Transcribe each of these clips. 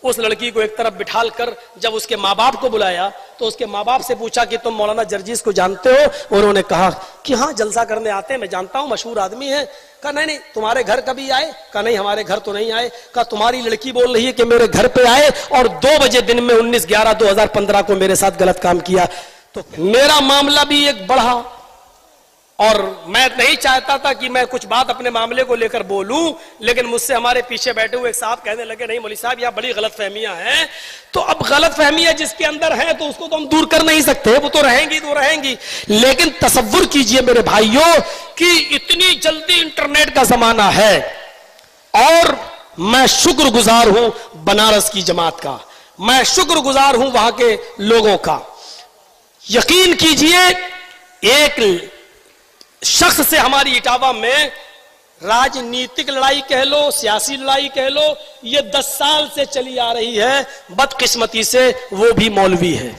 اس لڑکی کو ایک طرف بٹھال کر جب اس کے ماں باپ کو بلایا تو اس کے ماں باپ سے پوچھا کہ تم مولانا جرجیس کو جانتے ہو؟ انہوں نے کہا کہ ہاں جلسہ کرنے آتے ہیں، میں جانتا ہوں، مشہور آدمی ہے۔ کہا نہیں، تمہارے گھر کبھی آئے؟ کہا نہیں، ہمارے گھر تو نہیں آئے۔ کہا تمہاری لڑکی بول رہی ہے کہ میرے گھر پہ آئے اور 2 بجے دن میں 19/11/2015 کو میرے ساتھ غلط کام کیا۔ تو میرا معاملہ بھی ایک بڑھا اور میں نہیں چاہتا تھا کہ میں کچھ بات اپنے معاملے کو لے کر بولوں، لیکن مجھ سے ہمارے پیچھے بیٹھے ہوئے ایک صاحب کہنے لگے نہیں مولوی صاحب، یہاں بڑی غلط فہمیاں ہیں۔ تو اب غلط فہمیاں جس کے اندر ہیں تو اس کو تو ہم دور کر نہیں سکتے، وہ تو رہیں گی تو رہیں گی، لیکن تصور کیجئے میرے بھائیوں کہ اتنی جلدی انٹرنیٹ کا زمانہ ہے اور میں شکر گزار ہوں بنارس کی جماعت کا، میں شکر گزار ہوں وہاں کے لوگوں کا۔ یقین کیجئے ایک شخص سے ہماری اٹاوا میں راجنیتک لڑائی کہہ لو، سیاسی لڑائی کہہ لو، یہ 10 سال سے چلی آ رہی ہے، بدقسمتی سے وہ بھی مولوی ہے۔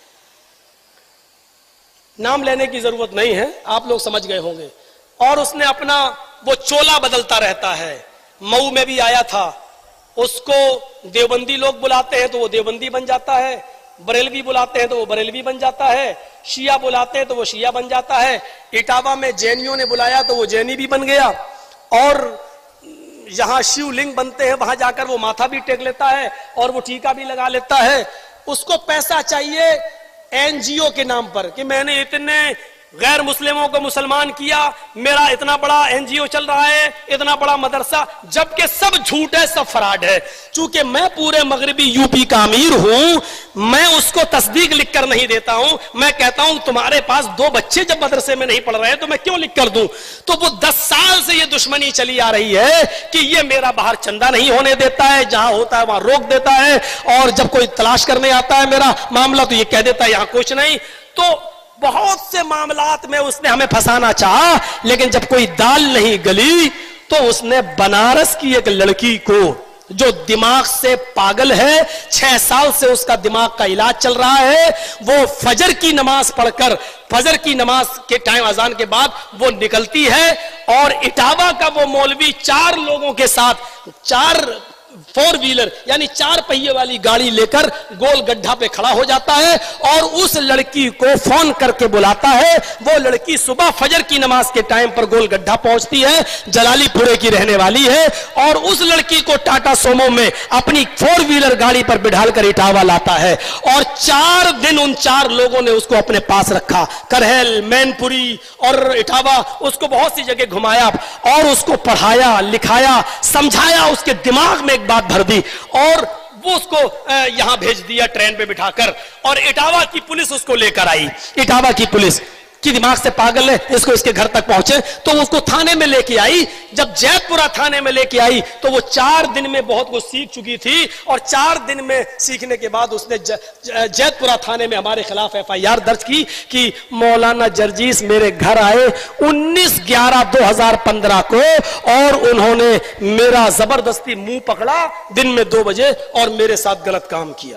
نام لینے کی ضرورت نہیں ہے، آپ لوگ سمجھ گئے ہوں گے۔ اور اس نے اپنا وہ چولا بدلتا رہتا ہے، مئو میں بھی آیا تھا، اس کو دیوبندی لوگ بلاتے ہیں تو وہ دیوبندی بن جاتا ہے، بریلوی بلاتے ہیں تو وہ بریلوی بن جاتا ہے، شیعہ بلاتے ہیں تو وہ شیعہ بن جاتا ہے۔ اٹاوا میں جینیوں نے بلایا تو وہ جینی بھی بن گیا، اور یہاں شیو لنگ بنتے ہیں وہاں جا کر وہ ماتھا بھی ٹیک لیتا ہے اور وہ ٹیکا بھی لگا لیتا ہے۔ اس کو پیسہ چاہیے NGO کے نام پر کہ میں نے اتنے غیر مسلموں کو مسلمان کیا، میرا اتنا بڑا NGO چل رہا ہے، اتنا بڑا مدرسہ، جبکہ سب جھوٹ ہے، سب فراڈ ہے۔ چونکہ میں پورے مغربی UP کا امیر ہوں، میں اس کو تصدیق لکھ کر نہیں دیتا ہوں، میں کہتا ہوں تمہارے پاس 2 بچے جب مدرسے میں نہیں پڑھ رہے تو میں کیوں لکھ کر دوں؟ تو وہ 10 سال سے یہ دشمنی چلی آ رہی ہے کہ یہ میرا باہر چندہ نہیں ہونے دیتا ہے، جہاں ہوتا ہے وہاں روک دیتا ہے، اور جب کوئی تلاش کرنے آتا ہے میرا معاملہ تو یہ کہہ دیتا ہے یہاں کچھ نہیں۔ تو بہت سے معاملات میں اس نے ہمیں پھنسانا چاہا، لیکن جب کوئی دال نہیں گلی تو اس نے بنارس کی ایک لڑکی کو جو دماغ سے پاگل ہے، 6 سال سے اس کا دماغ کا علاج چل رہا ہے، وہ فجر کی نماز پڑھ کر، فجر کی نماز کے ٹائم اذان کے بعد وہ نکلتی ہے، اور اٹاوا کا وہ مولوی 4 لوگوں کے ساتھ 4 4 ویلر یعنی 4 پہیے والی گاڑی لے کر گول گڈھا پہ کھڑا ہو جاتا ہے اور اس لڑکی کو فون کر کے بلاتا ہے۔ وہ لڑکی صبح فجر کی نماز کے ٹائم پر گول گڈھا پہنچتی ہے، جلالی پورے کی رہنے والی ہے، اور اس لڑکی کو ٹاٹا سومو میں اپنی 4 ویلر گاڑی پر بٹھال کر اٹاوا لاتا ہے، اور 4 دن ان 4 لوگوں نے اس کو اپنے پاس رکھا، کرہل، مین پوری اور اٹاوا، اس کو بہت سی جگہ گھمایا اور اس کو پڑھایا، لکھایا، سمجھایا، اس کے دماغ میں ایک بات بھر دی، اور وہ اس کو یہاں بھیج دیا ٹرین پہ بٹھا کر، اور اٹاوا کی پولیس اس کو لے کر آئی۔ اٹاوا کی پولیس کی دماغ سے پاگل ہے، اس کو اس کے گھر تک پہنچے تو اس کو تھانے میں لے کے آئی۔ جب جیت پورا تھانے میں لے کے آئی تو وہ 4 دن میں بہت کچھ سیکھ چکی تھی، اور 4 دن میں سیکھنے کے بعد اس نے جیت پورا تھانے میں ہمارے خلاف FIR درج کی کہ مولانا جرجیس میرے گھر آئے 19/11/2015 کو، اور انہوں نے میرا زبردستی منہ پکڑا دن میں 2 بجے اور میرے ساتھ غلط کام کیا۔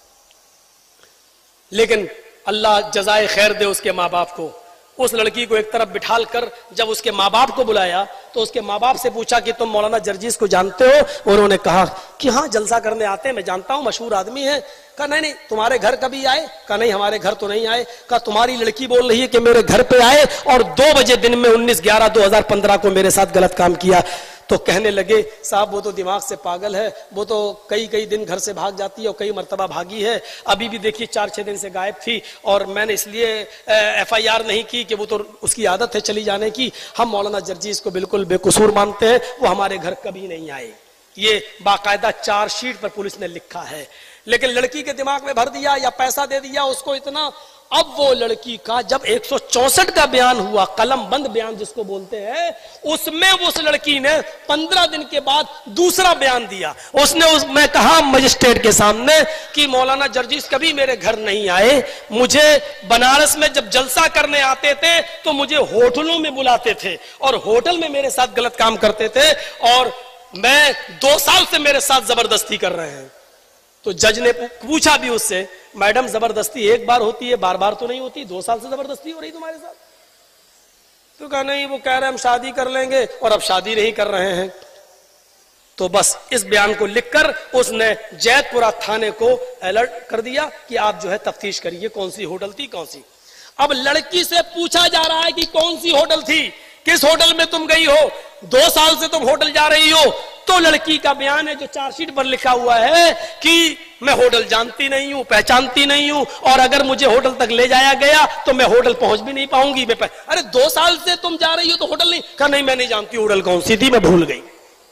لیکن اللہ جزائے خیر دے اس کے ماں باپ کو، اس لڑکی کو ایک طرف بٹھال کر جب اس کے ماں باپ کو بلایا تو اس کے ماں باپ سے پوچھا کہ تم مولانا جرجیس کو جانتے ہو؟ انہوں نے کہا کہ ہاں جلسہ کرنے آتے ہیں، میں جانتا ہوں، مشہور آدمی ہے۔ کہا نہیں، تمہارے گھر کبھی آئے؟ کہا نہیں، ہمارے گھر تو نہیں آئے۔ کہا تمہاری لڑکی بول رہی ہے کہ میرے گھر پہ آئے اور 2 بجے دن میں 19/11/2015 کو میرے ساتھ غلط کام کیا۔ تو کہنے لگے صاحب وہ تو دماغ سے پاگل ہے، وہ تو کئی دن گھر سے بھاگ جاتی ہے اور کئی مرتبہ بھاگی ہے، ابھی بھی دیکھیے 4-6 دن سے غائب تھی، اور میں نے اس لیے FIR نہیں کی کہ وہ تو اس کی عادت ہے چلی جانے کی، ہم مولانا جرجیس کو بالکل بے قصور مانتے ہیں، وہ ہمارے گھر کبھی نہیں آئے۔ یہ باقاعدہ 4 شیٹ پر پولیس نے لکھا ہے، لیکن لڑکی کے دماغ میں بھر دیا یا پیسہ دے دیا اس کو اتنا۔ اب وہ لڑکی کا جب 164 کا بیان ہوا، قلم بند بیان جس کو بولتے ہیں، اس میں اس لڑکی نے 15 دن کے بعد دوسرا بیان دیا۔ اس نے میں کہا مجسٹریٹ کے سامنے کہ مولانا جرجیس کبھی میرے گھر نہیں آئے، مجھے بنارس میں جب جلسہ کرنے آتے تھے تو مجھے ہوٹلوں میں بلاتے تھے اور ہوٹل میں میرے ساتھ غلط کام کرتے تھے، اور میں 2 سال سے میرے ساتھ زبردستی کر رہے ہیں۔ تو جج نے پوچھا بھی اس سے، میڈم زبردستی ایک بار ہوتی ہے، بار بار تو نہیں ہوتی، 2 سال سے زبردستی ہو رہی تمہارے ساتھ؟ تو کہا نہیں، وہ کہہ رہے ہیں ہم شادی کر لیں گے اور اب شادی نہیں کر رہے ہیں۔ تو بس اس بیان کو لکھ کر اس نے جیت پورہ تھانے کو الرٹ کر دیا کہ آپ جو ہے تفتیش کریے کون سی ہوٹل تھی کون سی. اب لڑکی سے پوچھا جا رہا ہے کہ کون سی ہوٹل تھی, کس ہوٹل میں تم گئی ہو, 2 سال سے تم ہوٹل جا رہی ہو. تو لڑکی کا بیان ہے جو چارج شیٹ پر لکھا ہوا ہے کہ میں ہوٹل جانتی نہیں ہوں, پہچانتی نہیں ہوں, اور اگر مجھے ہوٹل تک لے جایا گیا تو میں ہوٹل پہنچ بھی نہیں پاؤں گی. ارے 2 سال سے تم جا رہی ہو تو ہوٹل نہیں, کہا نہیں میں نہیں جانتی ہوٹل کون سی تھی, میں بھول گئی.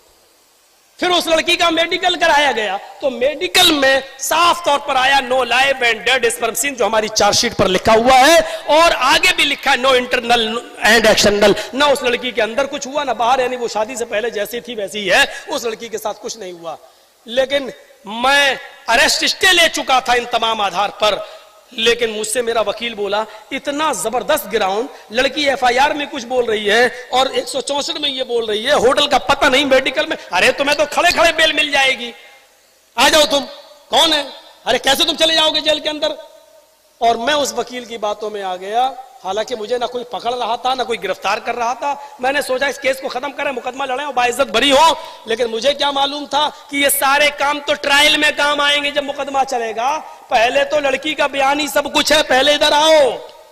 پھر اس لڑکی کا میڈیکل کرایا گیا تو میڈیکل میں صاف طور پر آیا no live and dead sperm seen, جو ہماری چارج شیٹ پر لکھا ہوا ہے, اور آگے بھی لکھا ہے نو انٹرنل اینڈ ایکسٹرنل. نہ اس لڑکی کے اندر کچھ ہوا نہ باہر, یعنی وہ شادی سے پہلے جیسی تھی ویسی ہی ہے, اس لڑکی کے ساتھ کچھ نہیں ہوا. لیکن میں اریسٹ اسٹے لے چکا تھا ان تمام آدھار پر. لیکن مجھ سے میرا وکیل بولا اتنا زبردست گراؤنڈ, لڑکی ایف آئی آر میں کچھ بول رہی ہے اور 164 میں یہ بول رہی ہے, ہوٹل کا پتہ نہیں, میڈیکل میں. ارے تمہیں تو کھڑے کھڑے بیل مل جائے گی, آ جاؤ تم, کون ہے, ارے کیسے تم چلے جاؤ گے جیل کے اندر. اور میں اس وکیل کی باتوں میں آ گیا, حالانکہ مجھے نہ کوئی پکڑ رہا تھا نہ کوئی گرفتار کر رہا تھا. میں نے سوچا اس کیس کو ختم کریں, مقدمہ لڑیں اور باعزت بری ہو. لیکن مجھے کیا معلوم تھا کہ یہ سارے کام تو ٹرائل میں کام آئیں گے جب مقدمہ چلے گا. پہلے تو لڑکی کا بیان ہی سب کچھ ہے, پہلے ادھر آؤ.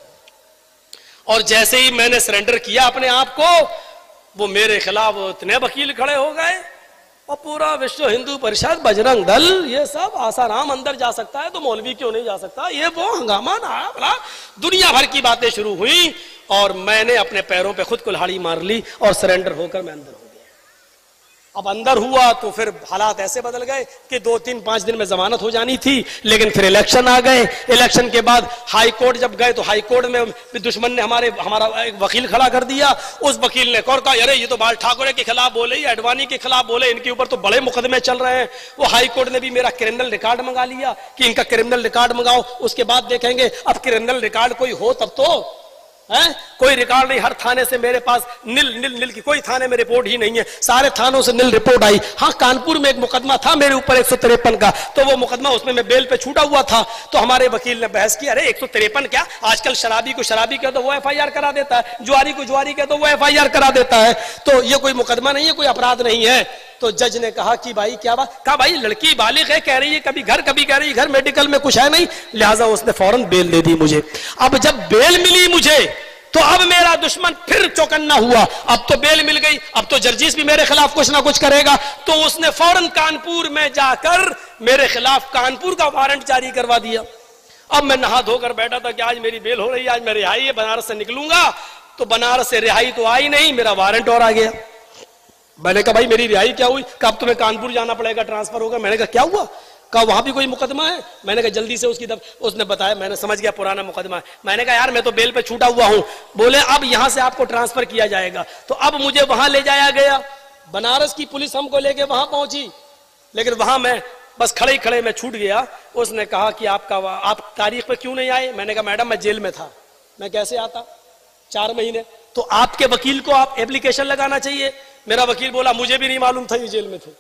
اور جیسے ہی میں نے سرنڈر کیا اپنے آپ کو, وہ میرے خلاف اتنے وکیل کھڑے ہو گئے, اور پورا وشو ہندو پریشد, بجرنگ دل, یہ سب آسارام اندر جا سکتا ہے تو مولوی کیوں نہیں جا سکتا, یہ وہ ہنگامہ نہ, دنیا بھر کی باتیں شروع ہوئی. اور میں نے اپنے پیروں پہ خود کلہاڑی مار لی اور سرنڈر ہو کر میں اندر ہو گیا. اب اندر ہوا تو پھر حالات ایسے بدل گئے کہ 2-3-5 دن میں ضمانت ہو جانی تھی, لیکن پھر الیکشن آ گئے. الیکشن کے بعد ہائی کورٹ جب گئے تو ہائی کورٹ میں دشمن نے ہمارا ایک وکیل کھڑا کر دیا. اس وکیل نے کہا ارے یہ تو بال ٹھاکرے کے خلاف بولے, یہ اڈوانی کے خلاف بولے, ان کے اوپر تو بڑے مقدمے چل رہے ہیں. وہ ہائی کورٹ نے بھی میرا کرمنل ریکارڈ منگا لیا کہ ان کا کرمنل ریکارڈ منگاؤ, اس کے بعد دیکھیں گے. اب کرمنل ریکارڈ کوئی ہو تب تو, کوئی ریکارڈ نہیں. ہر تھانے سے میرے پاس نل کی, کوئی تھانے میں رپورٹ ہی نہیں ہے, سارے تھانوں سے نل رپورٹ آئی. ہاں کانپور میں ایک مقدمہ تھا میرے اوپر 153 کا, تو وہ مقدمہ اس میں بیل پہ چھوٹا ہوا تھا. تو ہمارے وکیل نے بحث کی, ارے 153 کیا, آج کل شرابی کو شرابی کہہ تو وہ ایف آئی آر کرا دیتا ہے, جواری کو جواری کہہ تو وہ ایف آئی آر کرا دیتا ہے, تو یہ کوئی مقدمہ نہیں ہے, کوئی اپرادھ نہیں ہے. تو جج نے کہا کہ بھائی کیا بات, کہا بھائی لڑکی بالغ ہے, کہہ رہی ہے کبھی گھر کبھی کہہ رہی ہے گھر, میڈیکل میں کچھ ہے نہیں, لہٰذا اس نے فوراً بیل دے دی مجھے. اب جب بیل ملی مجھے تو اب میرا دشمن پھر چوکنا ہوا. اب تو بیل مل گئی, اب تو جرجیس بھی میرے خلاف کچھ نہ کچھ کرے گا. تو اس نے فوراً کانپور میں جا کر میرے خلاف کانپور کا وارنٹ جاری کروا دیا. اب میں نہا دھو کر بیٹھا تھا کہ آج میری بیل ہو رہی ہے, آج میں رہائی ہے, بنارس سے نکلوں گا. تو بنارس سے رہائی تو آئی نہیں, میرا وارنٹ اور آ گیا. میں نے کہا بھائی میری رہائی کیا ہوئی, کہ اب تمہیں کانپور جانا پڑے گا, ٹرانسفر ہوگا. میں نے کہا کیا ہوا, کہا وہاں بھی کوئی مقدمہ ہے. میں نے کہا جلدی سے اس نے بتایا, میں نے سمجھ گیا پرانا مقدمہ ہے. میں نے کہا یار میں تو بیل پہ چھوٹا ہوا ہوں. بولے اب یہاں سے آپ کو ٹرانسفر کیا جائے گا. تو اب مجھے وہاں لے جایا گیا, بنارس کی پولیس ہم کو لے کے وہاں پہنچی, لیکن وہاں میں بس کھڑے کھڑے میں چھوٹ گیا. اس نے کہا کہ آپ تاریخ پہ کیوں نہیں آئے. میں نے کہا میڈم میں جیل میں تھا, میں کیسے آتا 4 مہینے. تو آپ کے وکیل کو آپ ایپلیکیشن لگانا چاہیے. میرا وکیل بولا مجھے بھی نہیں معلوم تھا یہ جیل میں تھے.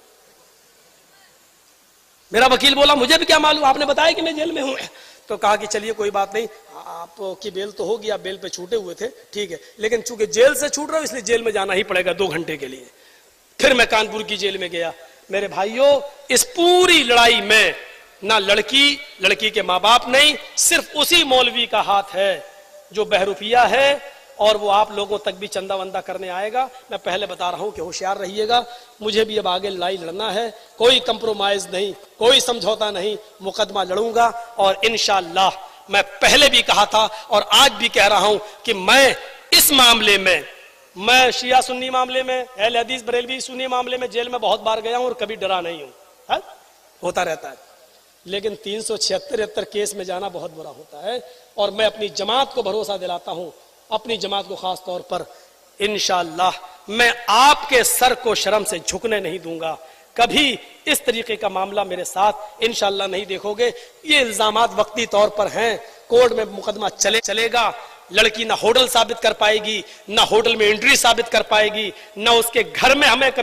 میرا وکیل بولا مجھے بھی کیا معلوم, آپ نے بتایا کہ میں جیل میں ہوں. تو کہا کہ چلیے کوئی بات نہیں, آپ کی بیل تو ہوگی, آپ بیل پہ چھوٹے ہوئے تھے, ٹھیک ہے, لیکن چونکہ جیل سے چھوٹ رہا ہوں اس لیے جیل میں جانا ہی پڑے گا 2 گھنٹے کے لیے. پھر میں کانپور کی جیل میں گیا. میرے بھائیوں, اس پوری لڑائی میں نہ لڑکی کے ماں باپ نہیں, صرف اسی مولوی کا ہاتھ ہے جو بہروپیہ ہے, اور وہ آپ لوگوں تک بھی چندہ وندہ کرنے آئے گا. میں پہلے بتا رہا ہوں کہ ہوشیار رہیے گا, مجھے بھی اب آگے لڑائی لڑنا ہے, کوئی کمپرومائز نہیں, کوئی سمجھوتا نہیں, مقدمہ لڑوں گا. اور انشاءاللہ میں پہلے بھی کہا تھا اور آج بھی کہہ رہا ہوں کہ میں اس معاملے میں, میں شیعہ سنی معاملے میں, اہل حدیث بریلوی سنی معاملے میں جیل میں بہت بار گیا ہوں اور کبھی ڈرا نہیں ہوں, ہوتا رہتا ہے. لیکن 376 کیس میں جانا بہت برا ہوتا ہے. اور میں اپنی جماعت کو بھروسہ دلاتا ہوں, اپنی جماعت کو خاص طور پر, انشاءاللہ میں آپ کے سر کو شرم سے جھکنے نہیں دوں گا. کبھی اس طریقے کا معاملہ میرے ساتھ انشاءاللہ نہیں دیکھو گے. یہ الزامات وقتی طور پر ہیں, کورٹ میں مقدمہ چلے گا. لڑکی نہ ہوٹل ثابت کر پائے گی, نہ ہوٹل میں انٹری ثابت کر پائے گی, نہ اس کے گھر میں ہمیں کبھی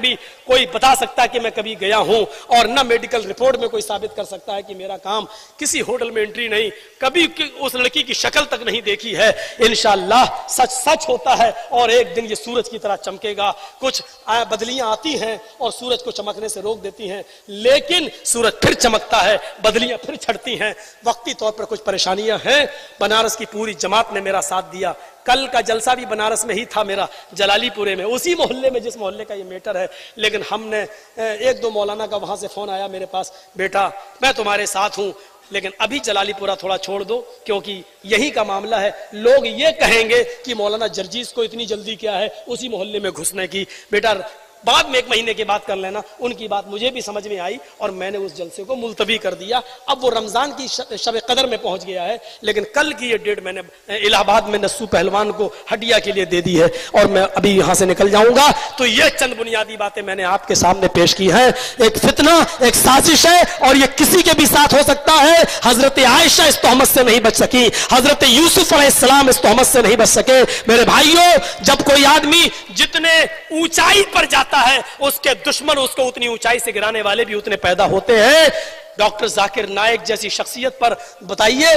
कोई बता सकता कि मैं कभी गया हूं, और न मेडिकल रिपोर्ट में कोई साबित कर सकता है कि मेरा काम, किसी होटल में एंट्री नहीं, कभी उस लड़की की शक्ल तक नहीं देखी है। इंशाअल्लाह सच सच होता है और एक दिन ये सूरज की तरह चमकेगा। कुछ बदलियां आती हैं और सूरज को चमकने से रोक देती हैं, लेकिन सूरज फिर चमकता है, बदलियां फिर छटती हैं। वक्ती तौर पर कुछ परेशानियां हैं। बनारस की पूरी जमात ने मेरा साथ दिया। कल का जलसा भी बनारस में ही था मेरा, जलालीपुरे में, उसी मोहल्ले में जिस मोहल्ले का ये मैटर है। लेकिन हमने एक दो मौलाना का वहां से फोन आया मेरे पास, बेटा मैं तुम्हारे साथ हूं, लेकिन अभी जलालीपुरा थोड़ा छोड़ दो क्योंकि यही का मामला है। लोग ये कहेंगे कि मौलाना जर्जीस को इतनी जल्दी क्या है उसी मोहल्ले में घुसने की। बेटा बाद में 1 महीने की बात कर लेना। उनकी बात मुझे भी समझ में आई और मैंने उस जलसे को मुलतवी कर दिया। अब वो रमजान की शब कदर में पहुंच गया है, लेकिन कल की ये डेट मैंने इलाहाबाद में नस्सू पहलवान को हड्डिया के लिए दे दी है और मैं अभी यहां से निकल जाऊंगा। तो ये चंद बुनियादी बातें मैंने आपके सामने पेश की हैं। एक फितना, एक साजिश है और ये किसी के भी साथ हो सकता है। हजरत आयशा इस तोहमत से नहीं बच सकी, हजरत यूसुफ अलैहिस्सलाम इस तोहमत से नहीं बच सके। मेरे भाइयों, जब कोई आदमी जितने ऊंचाई पर जाता है उसके दुश्मन उसको उतनी ऊंचाई से गिराने वाले भी उतने पैदा होते हैं। डॉक्टर जाकिर नाइक जैसी शख्सियत पर बताइए,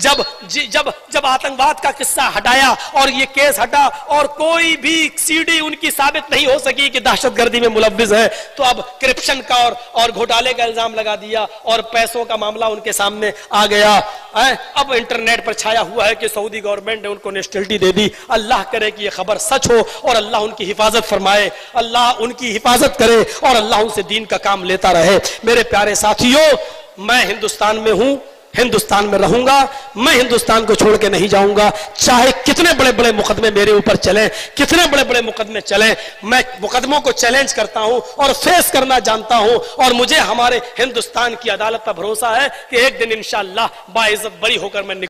जब आतंकवाद का किस्सा हटाया और ये केस हटा और कोई भी सीडी उनकी साबित नहीं हो सकी कि दहशतगर्दी में मुलव्विज है, तो अब करप्शन का और घोटाले का इल्जाम लगा दिया और पैसों का मामला उनके सामने आ गया। अब इंटरनेट पर छाया हुआ है कि सऊदी गवर्नमेंट ने उनको नेशनलिटी दे दी। अल्लाह करे कि ये खबर सच हो और अल्लाह उनकी हिफाजत फरमाए, अल्लाह उनकी हिफाजत करे और अल्लाह उनसे दीन का काम लेता रहे। मेरे प्यारे साथियों, मैं हिंदुस्तान में हूं, हिंदुस्तान में रहूंगा, मैं हिंदुस्तान को छोड़ के नहीं जाऊंगा। चाहे कितने बड़े बड़े मुकदमे मेरे ऊपर चलें, कितने बड़े बड़े मुकदमे चलें, मैं मुकदमों को चैलेंज करता हूं और फेस करना जानता हूं। और मुझे हमारे हिंदुस्तान की अदालत पर भरोसा है कि एक दिन इंशाअल्लाह बाइज्जत बरी होकर मैं